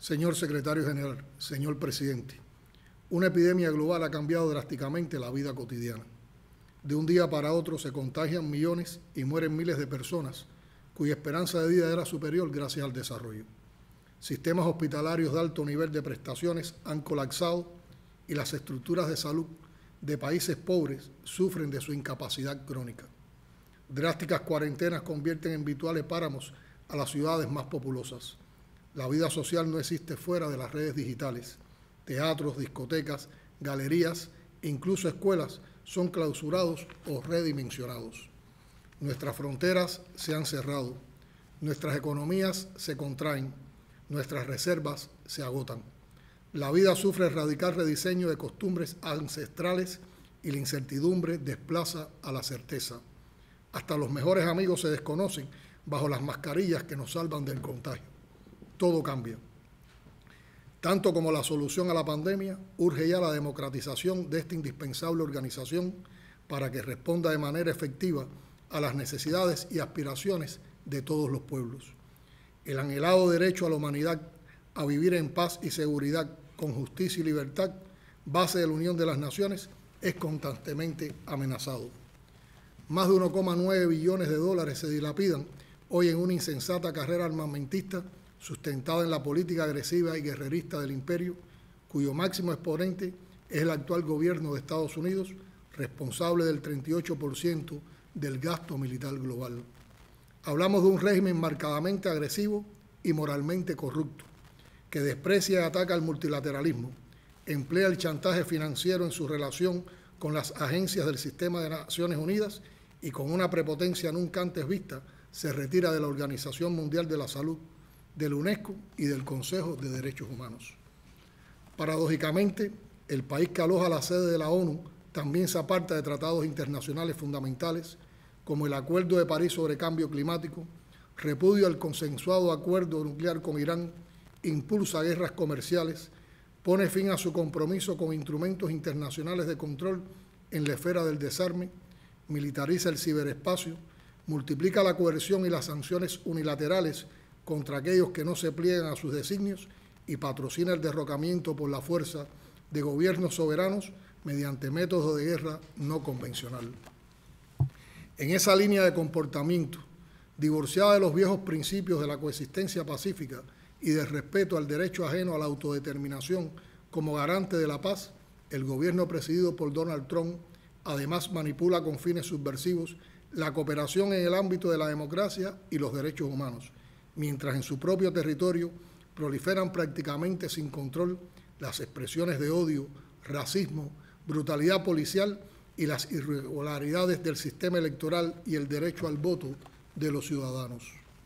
Señor Secretario General, señor Presidente, una epidemia global ha cambiado drásticamente la vida cotidiana. De un día para otro se contagian millones y mueren miles de personas cuya esperanza de vida era superior gracias al desarrollo. Sistemas hospitalarios de alto nivel de prestaciones han colapsado y las estructuras de salud de países pobres sufren de su incapacidad crónica. Drásticas cuarentenas convierten en virtuales páramos a las ciudades más populosas. La vida social no existe fuera de las redes digitales. Teatros, discotecas, galerías, incluso escuelas son clausurados o redimensionados. Nuestras fronteras se han cerrado, nuestras economías se contraen, nuestras reservas se agotan. La vida sufre radical rediseño de costumbres ancestrales y la incertidumbre desplaza a la certeza. Hasta los mejores amigos se desconocen bajo las mascarillas que nos salvan del contagio. Todo cambia. Tanto como la solución a la pandemia, urge ya la democratización de esta indispensable organización para que responda de manera efectiva a las necesidades y aspiraciones de todos los pueblos. El anhelado derecho a la humanidad a vivir en paz y seguridad con justicia y libertad, base de la Unión de las Naciones, es constantemente amenazado. Más de 1,9 billones de dólares se dilapidan hoy en una insensata carrera armamentista sustentada en la política agresiva y guerrerista del imperio, cuyo máximo exponente es el actual gobierno de Estados Unidos, responsable del 38% del gasto militar global. Hablamos de un régimen marcadamente agresivo y moralmente corrupto, que desprecia y ataca el multilateralismo, emplea el chantaje financiero en su relación con las agencias del sistema de Naciones Unidas y con una prepotencia nunca antes vista se retira de la Organización Mundial de la Salud, de la UNESCO y del Consejo de Derechos Humanos. Paradójicamente, el país que aloja la sede de la ONU también se aparta de tratados internacionales fundamentales como el Acuerdo de París sobre Cambio Climático, repudia el consensuado acuerdo nuclear con Irán, impulsa guerras comerciales, pone fin a su compromiso con instrumentos internacionales de control en la esfera del desarme, militariza el ciberespacio, multiplica la coerción y las sanciones unilaterales contra aquellos que no se pliegan a sus designios y patrocina el derrocamiento por la fuerza de gobiernos soberanos mediante métodos de guerra no convencional. En esa línea de comportamiento, divorciada de los viejos principios de la coexistencia pacífica y del respeto al derecho ajeno a la autodeterminación como garante de la paz, el gobierno presidido por Donald Trump además manipula con fines subversivos la cooperación en el ámbito de la democracia y los derechos humanos, mientras en su propio territorio proliferan prácticamente sin control las expresiones de odio, racismo, brutalidad policial y las irregularidades del sistema electoral y el derecho al voto de los ciudadanos.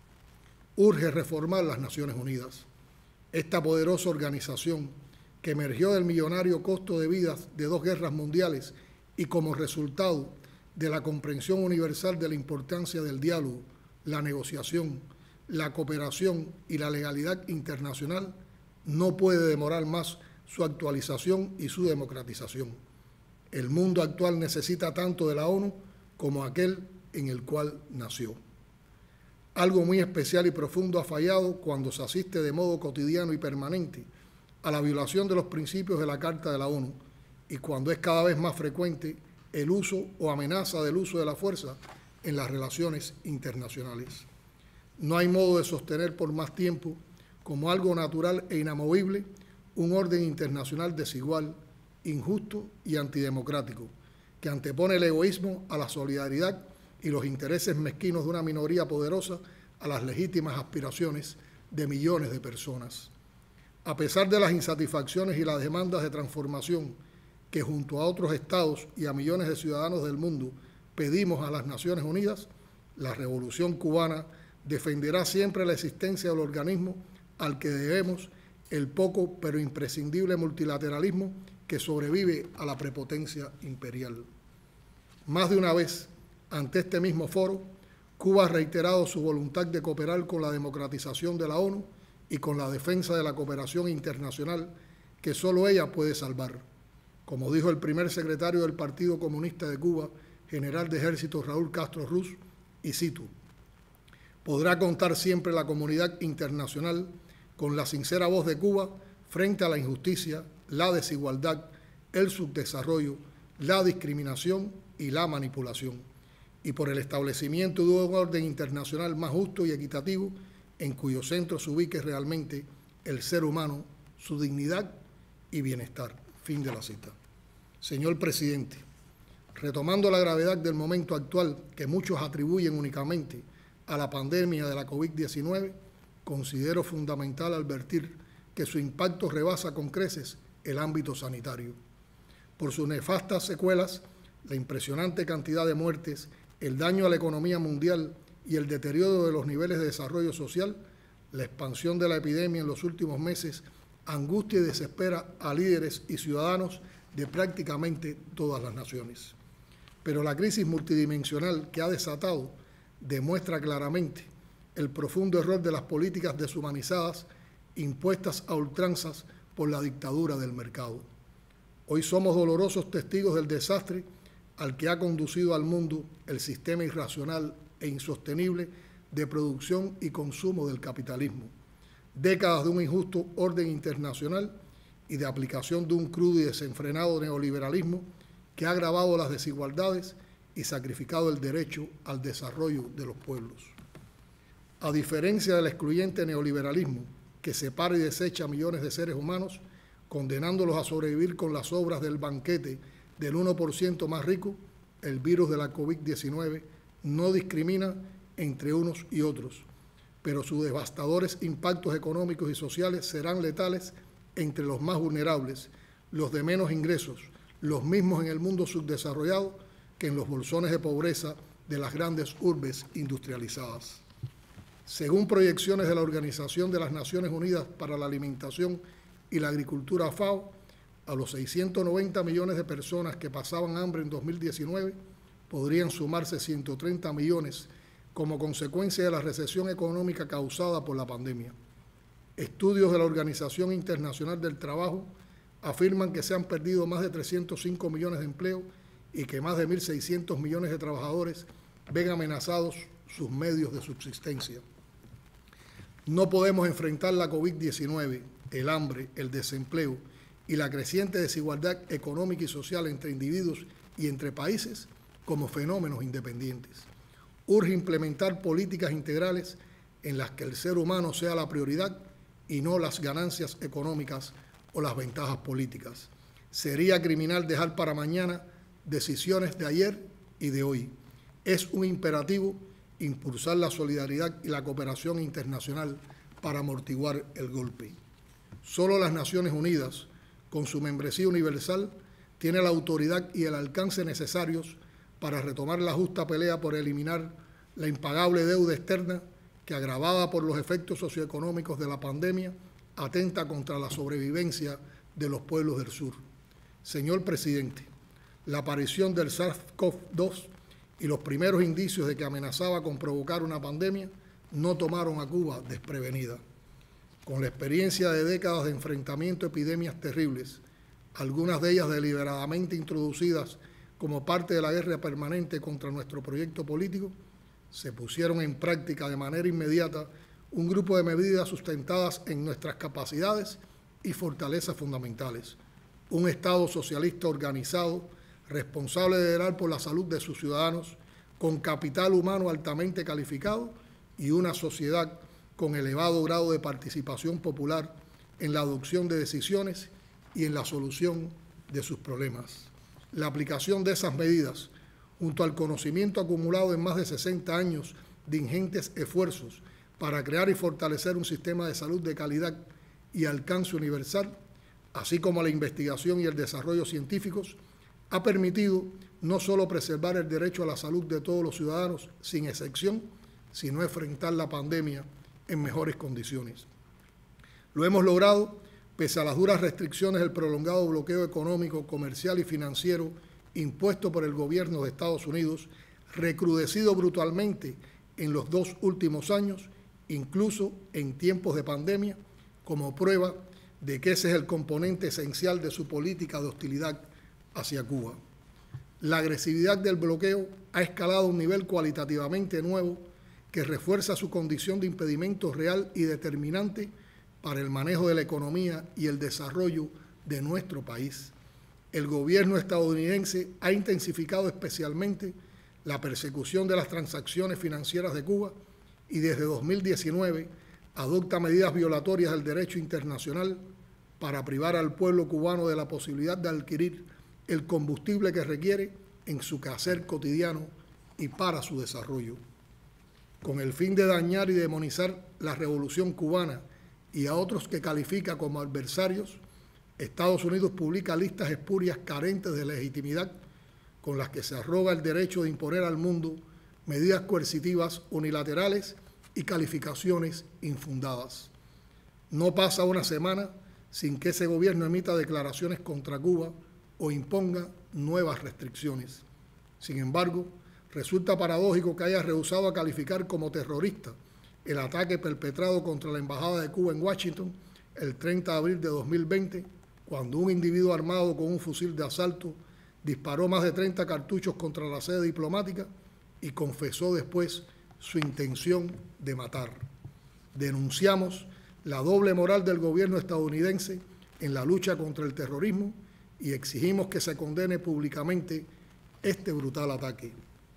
Urge reformar las Naciones Unidas. Esta poderosa organización que emergió del millonario costo de vidas de 2 guerras mundiales y como resultado de la comprensión universal de la importancia del diálogo, la negociación, la cooperación y la legalidad internacional, no puede demorar más su actualización y su democratización. El mundo actual necesita tanto de la ONU como aquel en el cual nació. Algo muy especial y profundo ha fallado cuando se asiste de modo cotidiano y permanente a la violación de los principios de la Carta de la ONU y cuando es cada vez más frecuente el uso o amenaza del uso de la fuerza en las relaciones internacionales. No hay modo de sostener por más tiempo, como algo natural e inamovible, un orden internacional desigual, injusto y antidemocrático, que antepone el egoísmo a la solidaridad y los intereses mezquinos de una minoría poderosa a las legítimas aspiraciones de millones de personas. A pesar de las insatisfacciones y las demandas de transformación que junto a otros estados y a millones de ciudadanos del mundo pedimos a las Naciones Unidas, la Revolución Cubana defenderá siempre la existencia del organismo al que debemos el poco pero imprescindible multilateralismo que sobrevive a la prepotencia imperial. Más de una vez, ante este mismo foro, Cuba ha reiterado su voluntad de cooperar con la democratización de la ONU y con la defensa de la cooperación internacional que solo ella puede salvar. Como dijo el primer secretario del Partido Comunista de Cuba, general de ejército Raúl Castro Ruz, y cito: podrá contar siempre la comunidad internacional con la sincera voz de Cuba frente a la injusticia, la desigualdad, el subdesarrollo, la discriminación y la manipulación, y por el establecimiento de un orden internacional más justo y equitativo en cuyo centro se ubique realmente el ser humano, su dignidad y bienestar. Fin de la cita. Señor presidente, retomando la gravedad del momento actual que muchos atribuyen únicamente a la pandemia de la COVID-19, considero fundamental advertir que su impacto rebasa con creces el ámbito sanitario. Por sus nefastas secuelas, la impresionante cantidad de muertes, el daño a la economía mundial y el deterioro de los niveles de desarrollo social, la expansión de la epidemia en los últimos meses angustia y desespera a líderes y ciudadanos de prácticamente todas las naciones. Pero la crisis multidimensional que ha desatado demuestra claramente el profundo error de las políticas deshumanizadas impuestas a ultranzas por la dictadura del mercado. Hoy somos dolorosos testigos del desastre al que ha conducido al mundo el sistema irracional e insostenible de producción y consumo del capitalismo, décadas de un injusto orden internacional y de aplicación de un crudo y desenfrenado neoliberalismo que ha agravado las desigualdades y sacrificado el derecho al desarrollo de los pueblos. A diferencia del excluyente neoliberalismo que separa y desecha a millones de seres humanos, condenándolos a sobrevivir con las obras del banquete del 1% más rico, el virus de la COVID-19 no discrimina entre unos y otros, pero sus devastadores impactos económicos y sociales serán letales entre los más vulnerables, los de menos ingresos, los mismos en el mundo subdesarrollado que en los bolsones de pobreza de las grandes urbes industrializadas. Según proyecciones de la Organización de las Naciones Unidas para la Alimentación y la Agricultura, FAO, a los 690 millones de personas que pasaban hambre en 2019 podrían sumarse 130 millones como consecuencia de la recesión económica causada por la pandemia. Estudios de la Organización Internacional del Trabajo afirman que se han perdido más de 305 millones de empleos y que más de 1.600 millones de trabajadores ven amenazados sus medios de subsistencia. No podemos enfrentar la COVID-19, el hambre, el desempleo y la creciente desigualdad económica y social entre individuos y entre países como fenómenos independientes. Urge implementar políticas integrales en las que el ser humano sea la prioridad y no las ganancias económicas o las ventajas políticas. Sería criminal dejar para mañana decisiones de ayer y de hoy. Es un imperativo impulsar la solidaridad y la cooperación internacional para amortiguar el golpe. Solo las Naciones Unidas, con su membresía universal, tiene la autoridad y el alcance necesarios para retomar la justa pelea por eliminar la impagable deuda externa que, agravada por los efectos socioeconómicos de la pandemia, atenta contra la sobrevivencia de los pueblos del sur. Señor presidente, la aparición del SARS-CoV-2 y los primeros indicios de que amenazaba con provocar una pandemia no tomaron a Cuba desprevenida. Con la experiencia de décadas de enfrentamiento a epidemias terribles, algunas de ellas deliberadamente introducidas como parte de la guerra permanente contra nuestro proyecto político, se pusieron en práctica de manera inmediata un grupo de medidas sustentadas en nuestras capacidades y fortalezas fundamentales. Un Estado socialista organizado, responsable de velar por la salud de sus ciudadanos, con capital humano altamente calificado y una sociedad con elevado grado de participación popular en la adopción de decisiones y en la solución de sus problemas. La aplicación de esas medidas, junto al conocimiento acumulado en más de 60 años de ingentes esfuerzos para crear y fortalecer un sistema de salud de calidad y alcance universal, así como la investigación y el desarrollo científicos, ha permitido no solo preservar el derecho a la salud de todos los ciudadanos, sin excepción, sino enfrentar la pandemia en mejores condiciones. Lo hemos logrado pese a las duras restricciones del prolongado bloqueo económico, comercial y financiero impuesto por el gobierno de Estados Unidos, recrudecido brutalmente en los 2 últimos años, incluso en tiempos de pandemia, como prueba de que ese es el componente esencial de su política de hostilidad hacia Cuba. La agresividad del bloqueo ha escalado a un nivel cualitativamente nuevo que refuerza su condición de impedimento real y determinante para el manejo de la economía y el desarrollo de nuestro país. El gobierno estadounidense ha intensificado especialmente la persecución de las transacciones financieras de Cuba y desde 2019 adopta medidas violatorias del derecho internacional para privar al pueblo cubano de la posibilidad de adquirir el combustible que requiere en su quehacer cotidiano y para su desarrollo. Con el fin de dañar y demonizar la revolución cubana y a otros que califica como adversarios, Estados Unidos publica listas espurias carentes de legitimidad con las que se arroga el derecho de imponer al mundo medidas coercitivas unilaterales y calificaciones infundadas. No pasa una semana sin que ese gobierno emita declaraciones contra Cuba o imponga nuevas restricciones. Sin embargo, resulta paradójico que haya rehusado a calificar como terrorista el ataque perpetrado contra la Embajada de Cuba en Washington el 30 de abril de 2020, cuando un individuo armado con un fusil de asalto disparó más de 30 cartuchos contra la sede diplomática y confesó después su intención de matar. Denunciamos la doble moral del gobierno estadounidense en la lucha contra el terrorismo y exigimos que se condene públicamente este brutal ataque.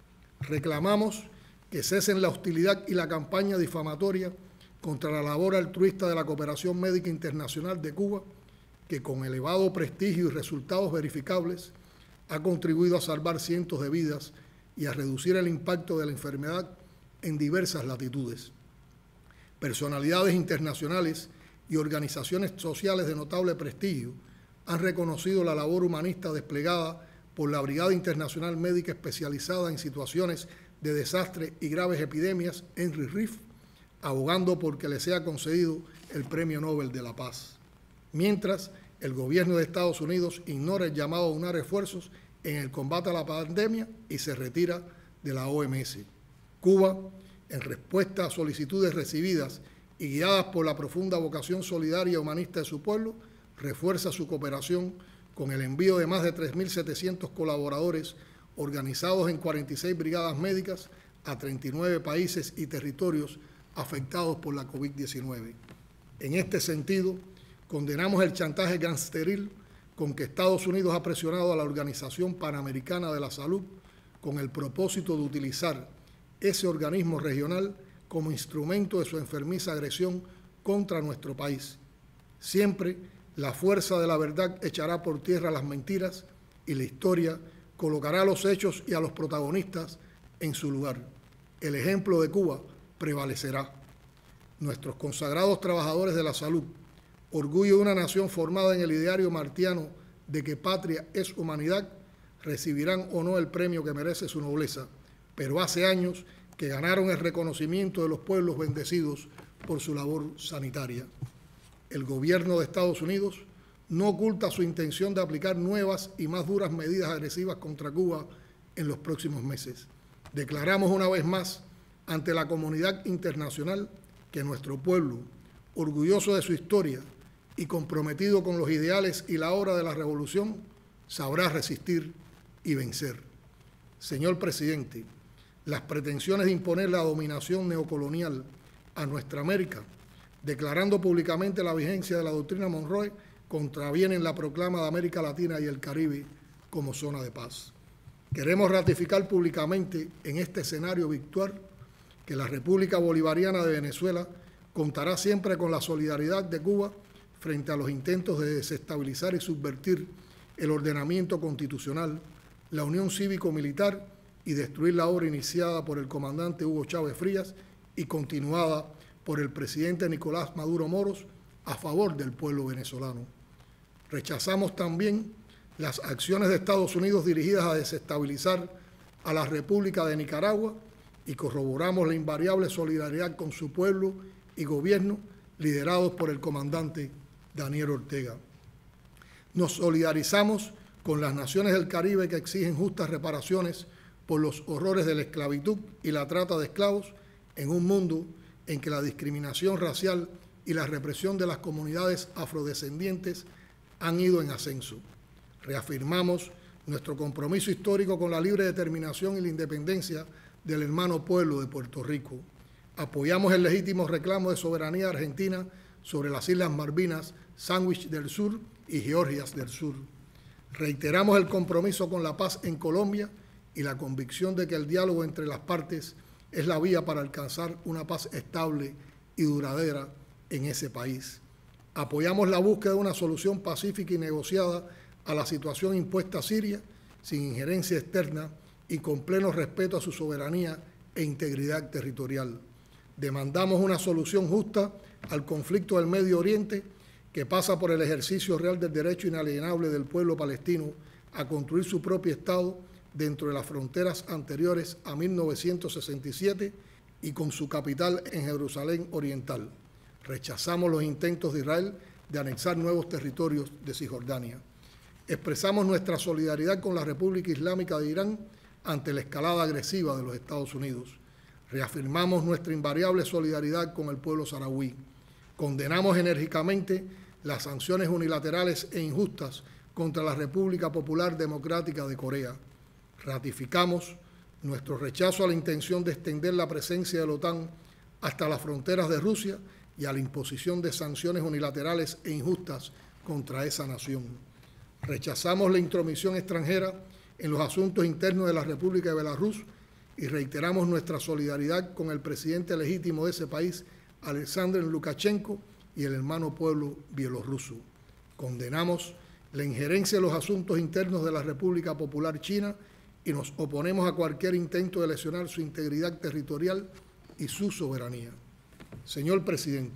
Reclamamos que cesen la hostilidad y la campaña difamatoria contra la labor altruista de la Cooperación Médica Internacional de Cuba, que con elevado prestigio y resultados verificables ha contribuido a salvar cientos de vidas y a reducir el impacto de la enfermedad en diversas latitudes. Personalidades internacionales y organizaciones sociales de notable prestigio han reconocido la labor humanista desplegada por la Brigada Internacional Médica Especializada en Situaciones de Desastre y Graves Epidemias, Henry Riff, abogando por que le sea concedido el Premio Nobel de la Paz. Mientras, el gobierno de Estados Unidos ignora el llamado a unar esfuerzos en el combate a la pandemia y se retira de la OMS. Cuba, en respuesta a solicitudes recibidas y guiadas por la profunda vocación solidaria y humanista de su pueblo, refuerza su cooperación con el envío de más de 3.700 colaboradores organizados en 46 brigadas médicas a 39 países y territorios afectados por la COVID-19. En este sentido, condenamos el chantaje gangsteril con que Estados Unidos ha presionado a la Organización Panamericana de la Salud con el propósito de utilizar ese organismo regional como instrumento de su enfermiza agresión contra nuestro país. Siempre la fuerza de la verdad echará por tierra las mentiras y la historia colocará a los hechos y a los protagonistas en su lugar. El ejemplo de Cuba prevalecerá. Nuestros consagrados trabajadores de la salud, orgullo de una nación formada en el ideario martiano de que patria es humanidad, recibirán o no el premio que merece su nobleza, pero hace años que ganaron el reconocimiento de los pueblos bendecidos por su labor sanitaria. El gobierno de Estados Unidos no oculta su intención de aplicar nuevas y más duras medidas agresivas contra Cuba en los próximos meses. Declaramos una vez más ante la comunidad internacional que nuestro pueblo, orgulloso de su historia y comprometido con los ideales y la obra de la revolución, sabrá resistir y vencer. Señor presidente, las pretensiones de imponer la dominación neocolonial a nuestra América, declarando públicamente la vigencia de la doctrina Monroe, contravienen la proclama de América Latina y el Caribe como zona de paz. Queremos ratificar públicamente en este escenario virtual que la República Bolivariana de Venezuela contará siempre con la solidaridad de Cuba frente a los intentos de desestabilizar y subvertir el ordenamiento constitucional, la unión cívico-militar y destruir la obra iniciada por el comandante Hugo Chávez Frías y continuada por el presidente Nicolás Maduro Moros a favor del pueblo venezolano. Rechazamos también las acciones de Estados Unidos dirigidas a desestabilizar a la República de Nicaragua y corroboramos la invariable solidaridad con su pueblo y gobierno liderados por el comandante Daniel Ortega. Nos solidarizamos con las naciones del Caribe que exigen justas reparaciones por los horrores de la esclavitud y la trata de esclavos en un mundo en que la discriminación racial y la represión de las comunidades afrodescendientes han ido en ascenso. Reafirmamos nuestro compromiso histórico con la libre determinación y la independencia del hermano pueblo de Puerto Rico. Apoyamos el legítimo reclamo de soberanía argentina sobre las Islas Malvinas, Sandwich del Sur y Georgias del Sur. Reiteramos el compromiso con la paz en Colombia y la convicción de que el diálogo entre las partes es la vía para alcanzar una paz estable y duradera en ese país. Apoyamos la búsqueda de una solución pacífica y negociada a la situación impuesta a Siria, sin injerencia externa y con pleno respeto a su soberanía e integridad territorial. Demandamos una solución justa al conflicto del Medio Oriente que pasa por el ejercicio real del derecho inalienable del pueblo palestino a construir su propio Estado dentro de las fronteras anteriores a 1967 y con su capital en Jerusalén Oriental. Rechazamos los intentos de Israel de anexar nuevos territorios de Cisjordania. Expresamos nuestra solidaridad con la República Islámica de Irán ante la escalada agresiva de los Estados Unidos. Reafirmamos nuestra invariable solidaridad con el pueblo saharaui. Condenamos enérgicamente las sanciones unilaterales e injustas contra la República Popular Democrática de Corea. Ratificamos nuestro rechazo a la intención de extender la presencia de la OTAN hasta las fronteras de Rusia y a la imposición de sanciones unilaterales e injustas contra esa nación. Rechazamos la intromisión extranjera en los asuntos internos de la República de Belarus y reiteramos nuestra solidaridad con el presidente legítimo de ese país, Alexander Lukashenko, y el hermano pueblo bielorruso. Condenamos la injerencia en los asuntos internos de la República Popular China y nos oponemos a cualquier intento de lesionar su integridad territorial y su soberanía. Señor presidente,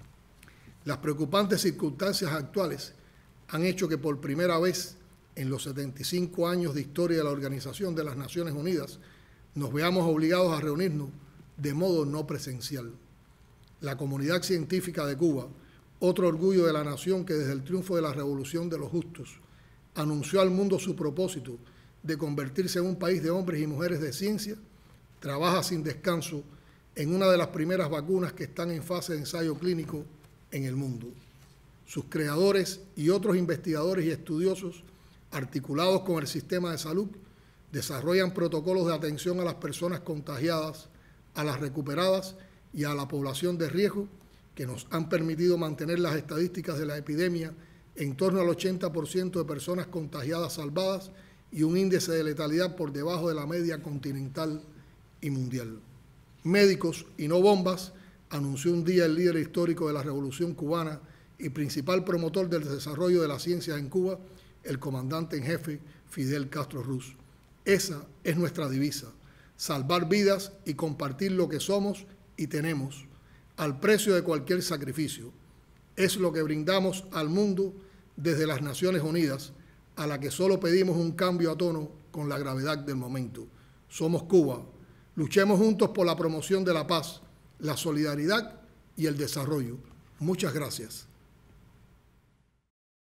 las preocupantes circunstancias actuales han hecho que por primera vez en los 75 años de historia de la Organización de las Naciones Unidas nos veamos obligados a reunirnos de modo no presencial. La comunidad científica de Cuba, otro orgullo de la nación que desde el triunfo de la Revolución de los Justos anunció al mundo su propósito de convertirse en un país de hombres y mujeres de ciencia, trabaja sin descanso en una de las primeras vacunas que están en fase de ensayo clínico en el mundo. Sus creadores y otros investigadores y estudiosos, articulados con el sistema de salud, desarrollan protocolos de atención a las personas contagiadas, a las recuperadas y a la población de riesgo que nos han permitido mantener las estadísticas de la epidemia en torno al 80% de personas contagiadas salvadas y un índice de letalidad por debajo de la media continental y mundial. Médicos y no bombas, anunció un día el líder histórico de la Revolución Cubana y principal promotor del desarrollo de las ciencias en Cuba, el comandante en jefe Fidel Castro Ruz. Esa es nuestra divisa, salvar vidas y compartir lo que somos y tenemos, al precio de cualquier sacrificio. Es lo que brindamos al mundo desde las Naciones Unidas, a la que solo pedimos un cambio a tono con la gravedad del momento. Somos Cuba. Luchemos juntos por la promoción de la paz, la solidaridad y el desarrollo. Muchas gracias.